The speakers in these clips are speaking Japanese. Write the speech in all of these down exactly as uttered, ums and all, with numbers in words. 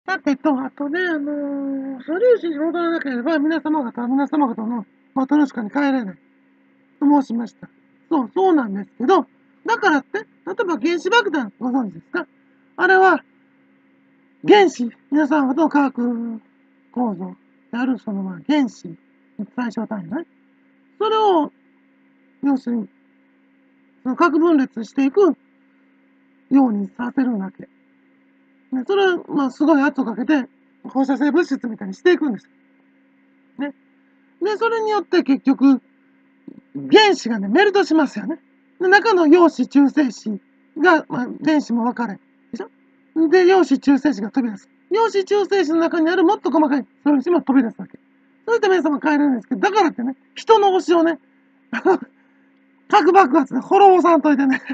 さてと、あとね、あのー、素粒子に戻らなければ、皆様方は皆様方のマトロシカに帰れない。と申しました。そう、そうなんですけど、だからって、例えば原子爆弾ご存知ですか？あれは、原子、皆さん方の科学構造であるそのまあ原子、最小単位ね。それを、要するに、その核分裂していくようにさせるわけ。ね、それを、まあ、すごい圧をかけて、放射性物質みたいにしていくんです。ね。で、それによって結局、原子がね、メルトしますよね。で、中の陽子、中性子が、まあ、電子も分かれ。でしょ？で、陽子、中性子が飛び出す。陽子、中性子の中にあるもっと細かい素粒子も飛び出すわけ。そういった皆様変えるんですけど、だからってね、人の星をね、核爆発で滅ぼさんといてね。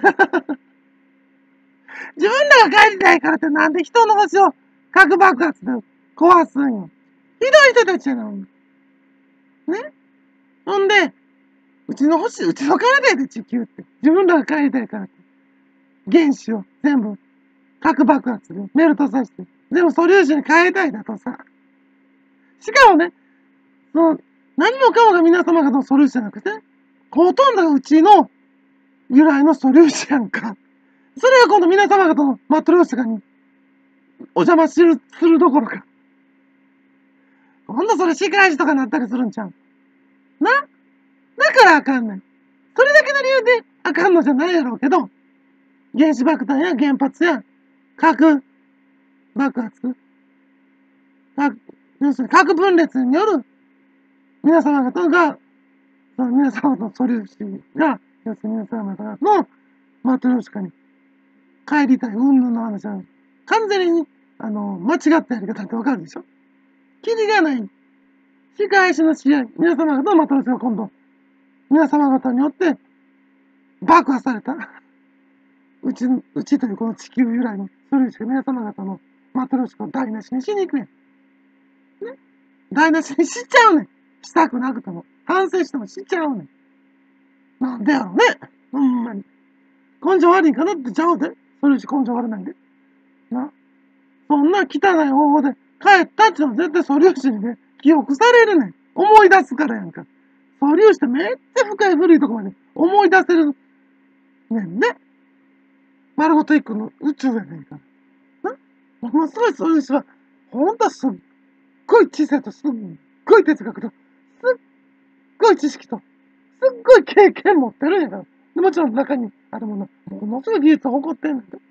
自分らが帰りたいからってなんで人の星を核爆発で壊すんよ。ひどい人たちやな。ね。ほんで、うちの星、うちの体やで地球って。自分らが帰りたいからって。原子を全部核爆発でメルトさせて、全部素粒子に変えたいだとさ。しかもね、その、何もかもが皆様方の素粒子じゃなくて、ほとんどがうちの由来の素粒子やんか。それが今度皆様方のマトリョーシカにお邪魔する、するどころか。今度それ仕返しとかなったりするんちゃう？な？だからあかんねん。それだけの理由であかんのじゃないやろうけど、原子爆弾や原発や核爆発、核要するに核分裂による皆様方が、その皆様の素粒子が、要するに皆様方のマトリョーシカに帰りたい云々の話は、完全に、あの、間違ったやり方ってわかるでしょ？キリがない。仕返しの試合、皆様方のマトリョーシカが今度、皆様方によって爆破された。うち、うちというこの地球由来の素粒子が皆様方のマトリョーシカを台無しにしに行くやん。ね。台無しにしちゃうねん。したくなくても。反省してもしちゃうねん。なんでやろね。ほんまに。根性悪いかなってちゃうで。素粒子根性悪ないで。な。そんな汚い方法で帰ったっていうのは絶対素粒子にね、記憶されるねん。思い出すからやんか。素粒子ってめっちゃ深い古いとこまで思い出せるねんね。丸ごと一個の宇宙やねんから。な。ものすごい素粒子は、ほんとすっごい知性とすっごい哲学と、すっごい知識と、すっごい経験持ってるんやから。でもちろん中にあるもの、ものすごい技術を誇ってんねん。